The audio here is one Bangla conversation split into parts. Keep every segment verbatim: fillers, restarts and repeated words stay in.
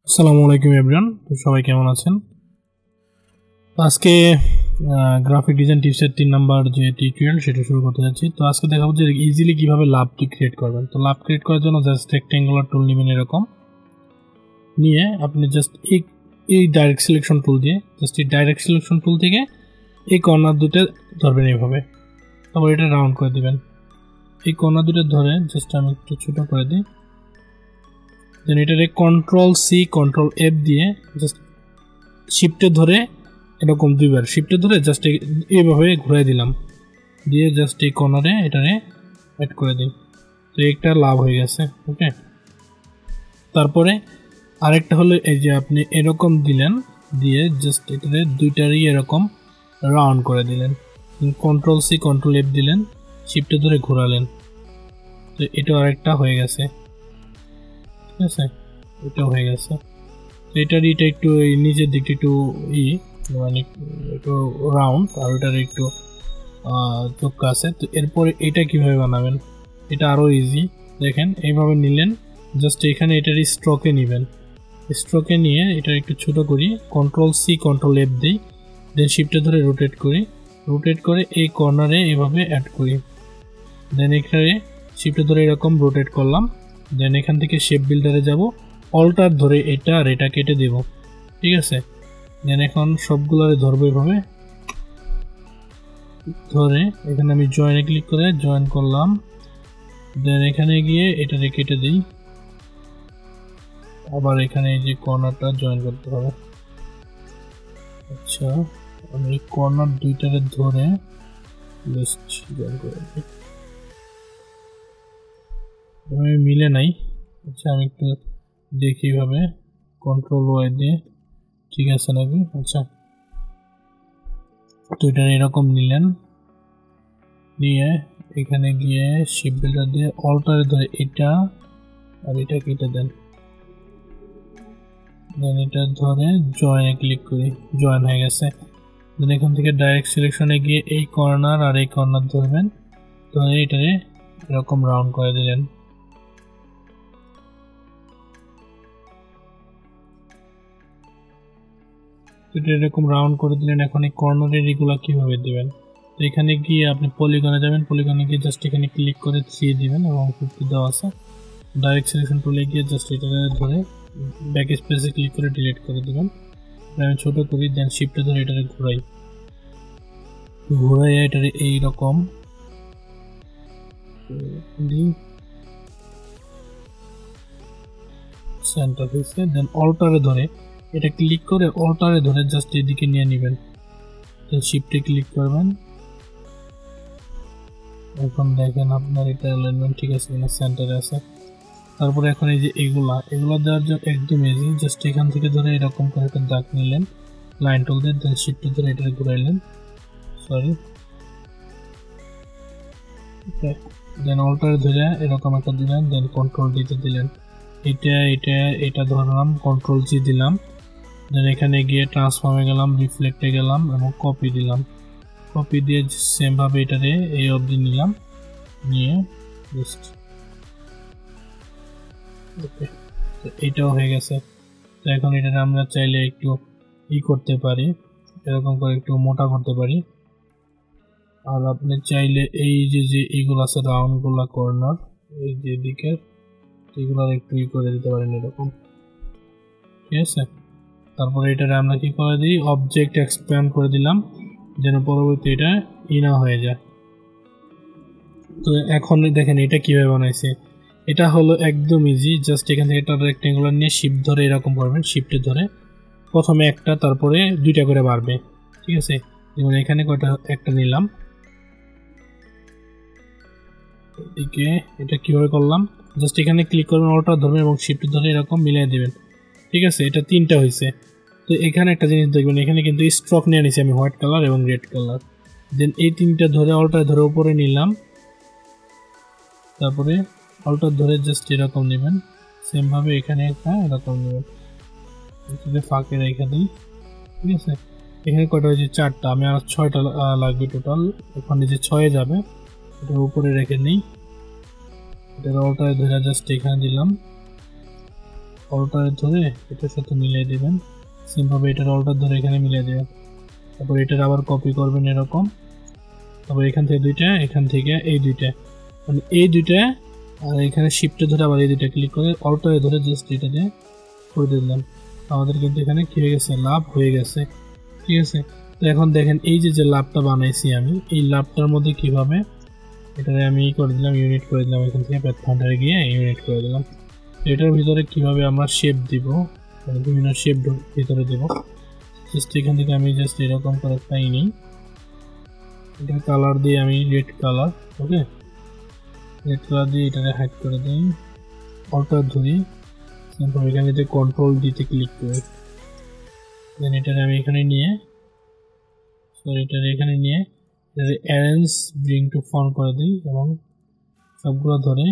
আসসালামু আলাইকুম এভরিওয়ান, তো সবাই কেমন আছেন? আজকে গ্রাফিক ডিজাইন টিপসের তিন নাম্বার যে টিউটোরিয়াল সেটা শুরু করতে যাচ্ছি। তো আজকে দেখাবো যে ইজিলি কিভাবে লাভটি ক্রিয়েট করবেন। তো লাভ ক্রিয়েট করার জন্য জাস্ট রেক্ট্যাঙ্গুলার টুল নেবেন, এরকম নিয়ে আপনি জাস্ট এই এই ডাইরেক্ট সিলেকশন টুল দিয়ে জাস্ট এই ডাইরেক্ট সিলেকশন টুল থেকে এই কর্নার দুটো ধরবেন এইভাবে, তারপর এটা রাউন্ড করে দিবেন। এই কর্নার দুটো ধরে জাস্ট আমি একটু ছোটো করে দিই, দেন এটারে কন্ট্রোল সি কন্ট্রোল এফ দিয়ে জাস্ট শিফটে ধরে এরকম দুইবার শিফটে ধরে জাস্ট এইভাবে ঘুরে দিলাম, দিয়ে জাস্ট এই কর্নারে এটারে অ্যাড করে দিই। তো একটা লাভ হয়ে গেছে। ওকে, তারপরে আরেকটা হলো এই যে আপনি এরকম দিলেন, দিয়ে জাস্ট এটারে দুইটারই এরকম রাউন্ড করে দিলেন, কন্ট্রোল সি কন্ট্রোল এফ দিলেন, শিফটে ধরে ঘোরালেন। তো এটা আরেকটা হয়ে গেছে, ঠিক আছে, এটাও হয়ে গেছে। তো এটার এটা একটু এই নিচের দিকটা একটু ই মানে একটু রাউন্ড, আর ওটার একটু চোখা আছে। তো এরপরে এটা কিভাবে বানাবেন, এটা আরও ইজি। দেখেন এইভাবে নিলেন, জাস্ট এখানে এটার স্ট্রোকে নেবেন, স্ট্রোকে নিয়ে এটা একটু ছোট করি, কন্ট্রোল সি কন্ট্রোল এফ দিই, দেন শিফটে ধরে রোটেট করি, রোটেট করে এই কর্নারে এইভাবে অ্যাড করি, দেন এখানে শিফটে ধরে এরকম রোটেট করলাম, দেন এখান থেকে শেপ বিল্ডারে যাব, অল্টার ধরে এটা আর এটা কেটে দেব, ঠিক আছে। দেন এখন সবগুলোরে ধরবো এভাবে ধরে, এখানে আমি জয়েনে ক্লিক করে জয়েন করলাম, দেন এখানে গিয়ে এটারে কেটে দিই, আবার এখানে এই যে কর্নারটা জয়েন করতে হবে। আচ্ছা, আমি কর্নার দুইটারে ধরে জাস্ট জয়েন করে দিই, মিলে নাই। আচ্ছা, আমি একটু দেখি ভাবে কন্ট্রোল ওয়াই দিয়ে ঠিক আছে নাকি। আচ্ছা, তো এটা এরকম নিলেন, নিয়ে এখানে গিয়ে শিপ বিল্ডার দিয়ে অল্টারে ধরে এটা আর এটা কেটে দেন, দেন এটা ধরে জয়েনে ক্লিক করি, জয়েন হয়ে গেছে। দেন এখান থেকে ডাইরেক্ট সিলেকশনে গিয়ে এই কর্নার আর এই কর্নার ধরবেন, ধরে এটারে এরকম রাউন্ড করে দিলেন। এটা এরকম রাউন্ড করে দিলেন। এখন এই কর্নারের এগুলো কিভাবে দিবেন, তো এখানে গিয়ে আপনি পলিগনে যাবেন, পলিগনে গিয়ে জাস্ট এখানে ক্লিক করে থ্রি দিবেন এবং ফিফটি দেওয়া আছে, ডাইরেক্ট সিলেকশন টুলে গিয়ে জাস্ট এটা ধরে ব্যাক স্পেসে ক্লিক করে ডিলিট করে দিবেন। আমি ছোট করি, দেন শিফটে ধরে এটারে ঘোরাই, ঘোরাই এটারে এইরকম সেন্টার হয়েছে। দেন অল্টারে ধরে এটা ক্লিক করে অল্টারে ধরে জাস্ট এদিকে নিয়ে নেবেন, শিফটে ক্লিক করবেন। এখন দেখেন আপনার এটা অ্যালাইনমেন্ট ঠিক আছে কিনা, সেন্টারে আছে। তারপরে এখন এই যে এগুলা এগুলো দেওয়ার জন্য একদম ইজি, জাস্ট এখান থেকে ধরে এরকম করে একটা দাগ নিলেন লাইন টুল দিয়ে, দেন শিফটে ধরে এটা ঘুরাইলেন, সরি, দেন অল্টারে ধরে এরকম একটা দিলেন, দেন কন্ট্রোল ডিতে দিলেন, এটা এটা এটা ধরলাম, কন্ট্রোল জি দিলাম, দেন এখানে গিয়ে ট্রান্সফর্মে গেলাম, রিফ্লেক্টে গেলাম এবং কপি দিলাম, কপি দিয়ে সেমভাবে এটারে এই অবধি নিলাম, নিয়ে জাস্ট ওকে, তো এটাও হয়ে গেছে। তো এখন এটা আমরা চাইলে একটু ই করতে পারি, এরকম করে একটু মোটা করতে পারি, আর আপনি চাইলে এই যে যে এইগুলো আছে রাউন্ডগুলো কর্নার এই যে দিকের এগুলো একটু ই করে দিতে পারেন এরকম, ঠিক আছে। তারপরে এটারে আমরা কি করে দিই, অবজেক্ট এক্সপ্যান্ড করে দিলাম যেন পরবর্তী এটা ই না হয়ে যায়। তো এখন দেখেন এটা কিভাবে বানাইছে, এটা হলো একদম ইজি। জাস্ট এখান থেকে একটা রেক্ট্যাঙ্গুলার নিয়ে শিফট ধরে এরকম করবেন, শিফটে ধরে প্রথমে একটা তারপরে দুইটা করে বাড়বে, ঠিক আছে। যেমন এখানে কয়টা একটা নিলাম, এদিকে এটা কিভাবে করলাম, জাস্ট এখানে ক্লিক করবেন, অল্টার ধরবেন এবং শিফট ধরে এরকম মিলিয়ে দেবেন, ঠিক আছে। এটা তিনটা হয়েছে। তো এখানে একটা জিনিস দেখবেন, এখানে কিন্তু স্ট্রোক নিয়ে নিয়েছি আমি, হোয়াইট কালার এবং রেড কালার, দেন এই তিনটা ধরে অল্টার ধরে উপরে নিলাম, তারপরে অল্টার ধরে জাস্ট এরকম নেবেন, সেমভাবে এখানে একটা এরকম নেবেন, ফাঁকে রেখে দিই, ঠিক আছে। এখানে কয়টা হয়েছে, চারটা, আমি আর ছয়টা লাগবে টোটাল, এখন যে ছয়ে যাবে এটা উপরে রেখে নিই, এটা অল্টারে ধরে জাস্ট এখানে দিলাম, অল্টার ধরে এটার সাথে মিলিয়ে দিবেন, সেমভাবে এটার অল্টার ধরে এখানে মিলিয়ে দেবেন। তারপর এটার আবার কপি করবেন এরকম, তারপর এখান থেকে দুইটা, এখান থেকে এই দুইটা, মানে এই দুইটা, আর এখানে শিফটে ধরে আবার এই দুইটা ক্লিক করে অল্টারে ধরে জাস্ট এটা দিয়ে করে দিলাম। আমাদের কিন্তু এখানে কি হয়ে গেছে, লাভ হয়ে গেছে। ঠিক আছে, তো এখন দেখেন এই যে যে লাভটা বানাইছি আমি, এই লাভটার মধ্যে কিভাবে এটারে আমি করে দিলাম, ইউনিট করে দিলাম, এখান থেকে প্যাথফাইন্ডারে গিয়ে ইউনিট করে দিলাম। এটার ভিতরে কিভাবে আমরা শেপ দিব, মানে বিভিন্ন শেপ ভিতরে দেব, জাস্ট এখান থেকে আমি জাস্ট এরকম করে পাই নিই, এটা কালার দিয়ে আমি red colour, okay red colour দিয়ে এটাকে হাইড করে দিই, অল্টার ধরি, তারপর এখানে যে কন্ট্রোল দিতে ক্লিক করি, দেন এটারে আমি এখানে নিয়ে সরি এটারে এখানে নিয়ে এটারে অ্যারেঞ্জ ব্রিং টু ফ্রন্ট করে দিই এবং সবগুলো ধরে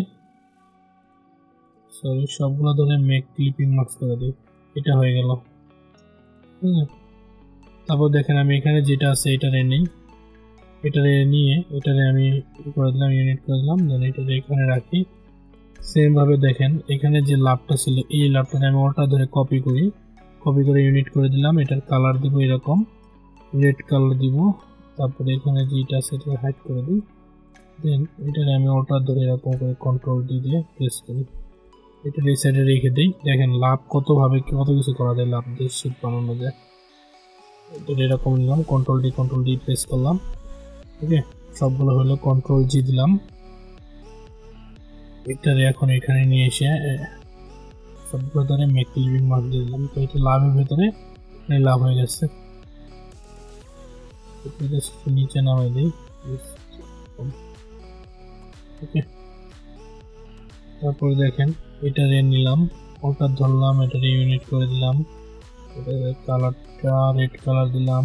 সরি সবগুলো ধরে মেক ক্লিপিং মার্কস করে দিই। এটা হয়ে গেল। ঠিক আছে, তারপর দেখেন আমি এখানে যেটা আছে এটারে নেই, এটারে নিয়ে এটারে আমি করে দিলাম, ইউনিট করে দিলাম, দেন এটারে এখানে রাখি। সেম ভাবে দেখেন এখানে যে লাভটা ছিল এই লাভটা আমি ওটা ধরে কপি করি, কপি করে ইউনিট করে দিলাম, এটার কালার দিব এরকম রেড কালার দিব, তারপরে এখানে যেটা আছে এটা হাইড করে দিই, দেন এটারে আমি ওটা ধরে এরকম করে কন্ট্রোল ডি দিয়ে প্রেস করি, এটা এই সাইডে রেখে দিই। দেখেন লাভ কতভাবে কত কিছু করা যায়, লাভ দিয়ে শিট বানানো যায়। এটা এরকম নিলাম, control D control D press করলাম, ওকে সবগুলো হলো কন্ট্রোল জি দিলাম, এটারে এখন এখানে নিয়ে এসে সবগুলো ধরে মেক ক্লিপিং মার্ক দিয়ে দিলাম। তো এটা লাভের ভেতরে লাভ হয়ে গেছে, নিচে নামাই দিই, ওকে তারপরে দেখেন এটারে নিলাম, ওটা ধরলাম, এটারে ইউনিট করে দিলাম, এটারে কালারটা রেড কালার দিলাম,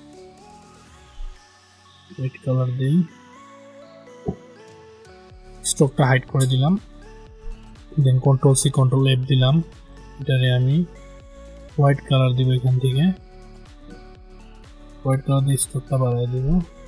রেড কালার দিই, স্ট্রোকটা হাইড করে দিলাম, then control C control F দিলাম, এটারে আমি হোয়াইট কালার দিব, এখান থেকে হোয়াইট কালার দিয়ে স্ট্রোকটা বাড়াই দিব,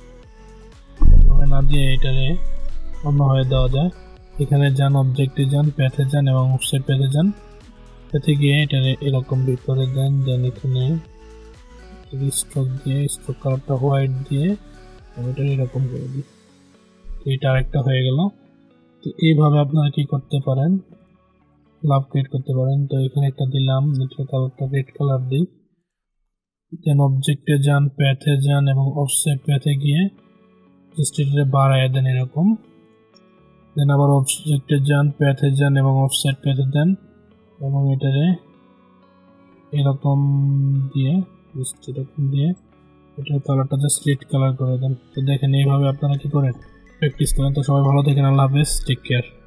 না দিয়ে এটারে অন্যভাবে দেওয়া যায়। এখানে যান, অবজেক্টে যান, প্যাথে যান এবং অফসেট প্যাথে যান, প্যাথে গিয়ে এটারে এরকম ভিতরে দেন, দেন এখানে স্ট্রোক দিয়ে স্ট্রোক কালারটা হোয়াইট দিয়ে আমি এটা এরকম করে দিই, এটা আরেকটা হয়ে গেল। তো এইভাবে আপনারা কি করতে পারেন, লাভ ক্রিয়েট করতে পারেন। তো এখানে একটা দিলাম, এটা কালারটা রেড কালার দিই, দেন অবজেক্টে যান, প্যাথে যান এবং অফসেট প্যাথে গিয়ে জাস্ট এটারে বাড়ায় দেন এরকম, দেন আবার অবজেক্টে যান, প্যাথে যান এবং অফসেট প্যাথে দেন এবং এটারে এরকম দিয়ে জাস্ট এরকম দিয়ে এটার কালারটা জাস্ট রেড কালার করে দেন। তো দেখেন এইভাবে আপনারা কি করেন, প্র্যাকটিস করেন। তো সবাই ভালো থাকেন, আল্লাহ হাফেজ, টেক কেয়ার।